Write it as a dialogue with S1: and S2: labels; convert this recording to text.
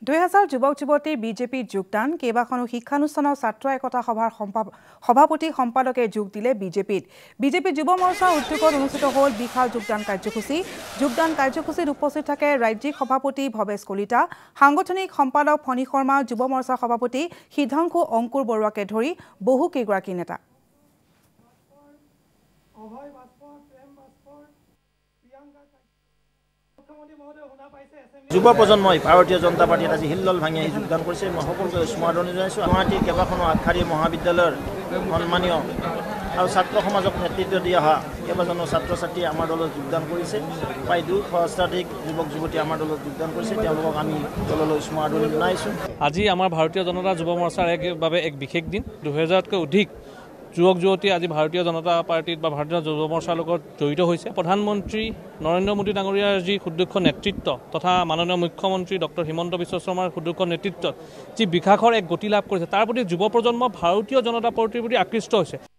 S1: 2000 যুৱক যুৱতীৰ বিজেপিৰ যোগদান কেইবাখনো শিক্ষানুষ্ঠানৰ ছাত্ৰ একতা সভাৰ সভাপতি সম্পাদকে যোগ দিলে বিজেপি যুৱ মৰ্চাৰ উদ্যোগত অনুষ্ঠিত হ'ল বিশাল যোগদান কাৰ্যসূচীত উপস্থিত থাকে ৰাজ্যিক সভাপতি ভৱেশ কলিতা সাংগঠনিক সম্পাদক ফণী শৰ্মা যুৱ মৰ্চাৰ সভাপতি সিদ্ধাংশু অংকুৰ বৰুৱাকে ধৰি বহু কেইগৰাকী নেতা
S2: যুৱ প্ৰজন্মই ভাৰতীয় জনতা পাৰ্টিত আজি হিল্লল ভাঙি যোগদান কৰিছে মই সকলোকে স্মাৰণ জনাইছোঁ গুৱাহাটীৰ কেইবাখনো আগশাৰীৰ মহাবিদ্যালয়ৰ সন্মানীয় আৰু ছাত্ৰ সমাজক নেতৃত্ব দিয়া অহা কেইবাজনো ছাত্ৰ ছাত্ৰীয়ে আমাৰ দলত যোগদান কৰিছে প্ৰায় 200 শতাধিক যুৱক যুৱতী আমাৰ দলত যোগদান কৰিছে তেওঁলোকক আমি দললৈ স্মাৰণ জনাইছোঁ
S3: আজি আমাৰ ভাৰতীয় জনতা যুৱ মৰ্চাৰ বাবে এক বিশেষ দিন 2000তকৈ অধিক যুৱক যুৱতী আজি ভাৰতীয় জনতা পাৰ্টিত বা ভাৰতীয় যুৱ মৰ্চাৰ লগত জড়িত হৈছে প্ৰধানমন্ত্ৰী নৰেন্দ্ৰ মোদী ডাঙৰীয়াৰ যি সুদক্ষ নেতৃত্ব তথা মাননীয় মুখ্যমন্ত্ৰী ডক্টৰ হিমন্ত বিশ্ব শৰ্মাৰ সুদক্ষ নেতৃত্বত যি বিকাশৰ এক গতি লাভ কৰিছে তাৰ প্ৰতি যুৱ প্ৰজন্ম ভাৰতীয় জনতা পাৰ্টিৰ প্ৰতি আকৃষ্ট হৈছে।